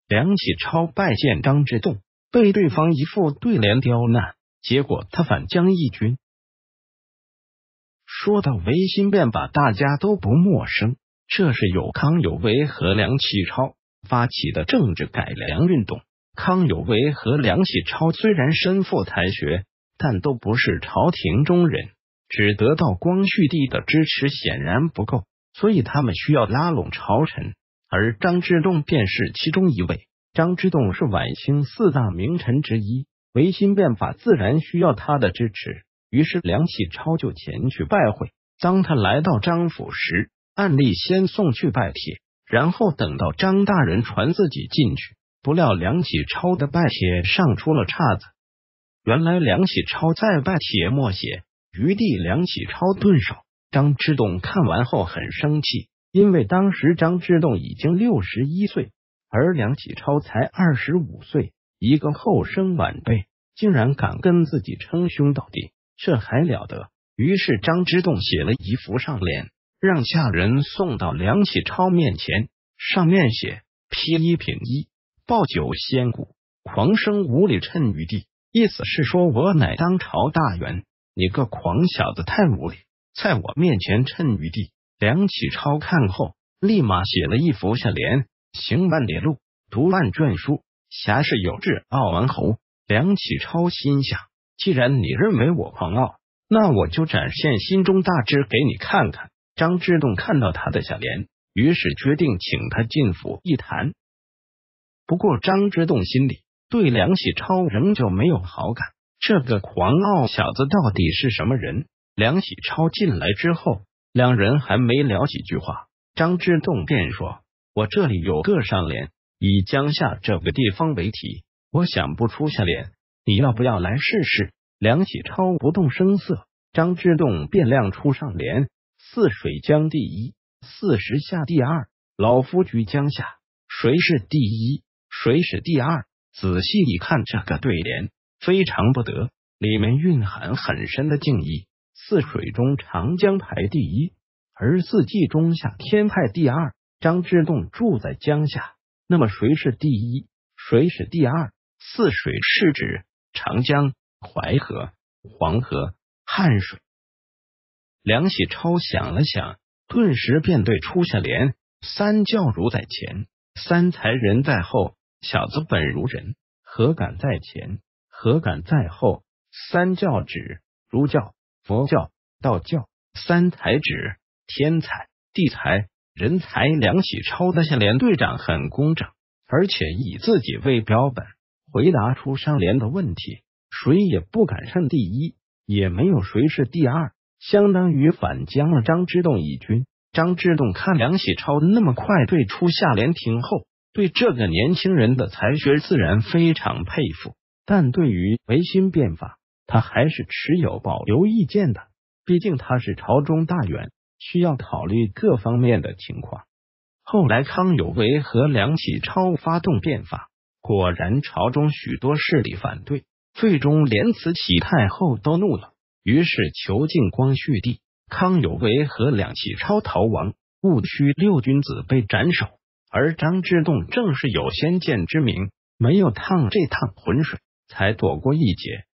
梁启超拜见张之洞，被对方一副对联刁难，结果他反将一军。说到维新变法，大家都不陌生，这是由康有为和梁启超发起的政治改良运动。康有为和梁启超虽然身负台学，但都不是朝廷中人，只得到光绪帝的支持显然不够，所以他们需要拉拢朝臣，而张之洞便是其中一位。张之洞是晚清4大名臣之一，维新变法自然需要他的支持，于是梁启超就前去拜会。当他来到张府时，按例先送去拜帖，然后等到张大人传自己进去。不料梁启超的拜帖上出了岔子，原来梁启超在拜帖默写余弟梁启超顿首。张之洞看完后很生气，因为当时张之洞已经61岁，而梁启超才25岁，一个后生晚辈竟然敢跟自己称兄道弟，这还了得。于是张之洞写了一幅上联，让下人送到梁启超面前，上面写披一品一，报酒先古，狂生无礼趁余弟，意思是说我乃当朝大员，你个狂小子太无礼，在我面前趁余弟。梁启超看后立马写了一幅下联，行万里路，读万卷书，侠士有志傲王侯。梁启超心想，既然你认为我狂傲，那我就展现心中大志给你看看。张之洞看到他的下联，于是决定请他进府一谈。不过张之洞心里对梁启超仍旧没有好感，这个狂傲小子到底是什么人？梁启超进来之后，两人还没聊几句话，张之洞便说，我这里有个上联，以江夏这个地方为题，我想不出下联，你要不要来试试？梁启超不动声色，张之洞便亮出上联，泗水江第一，泗时下第二，老夫居江夏，谁是第一，谁是第二？仔细一看这个对联，非常不得，里面蕴含很深的敬意。泗水中长江排第一，而四季中夏天排第二。张之洞住在江夏，那么谁是第一，谁是第二？泗水是指长江、淮河、黄河、汉水。梁启超想了想，顿时便对出下联，三教如在前，三才人在后，小子本如人，何敢在前，何敢在后？三教指儒教、佛教、道教，三才指天才、地才、人才。梁启超的下联队长很工整，而且以自己为标本，回答出上联的问题，谁也不敢称第一，也没有谁是第二，相当于反将了张之洞一军。张之洞看梁启超那么快对出下联听后，对这个年轻人的才学自然非常佩服，但对于维新变法，他还是持有保留意见的，毕竟他是朝中大员，需要考虑各方面的情况。后来康有为和梁启超发动变法，果然朝中许多势力反对，最终连慈禧太后都怒了，于是囚禁光绪帝。康有为和梁启超逃亡，戊戌六君子被斩首，而张之洞正是有先见之明，没有趟这趟浑水，才躲过一劫。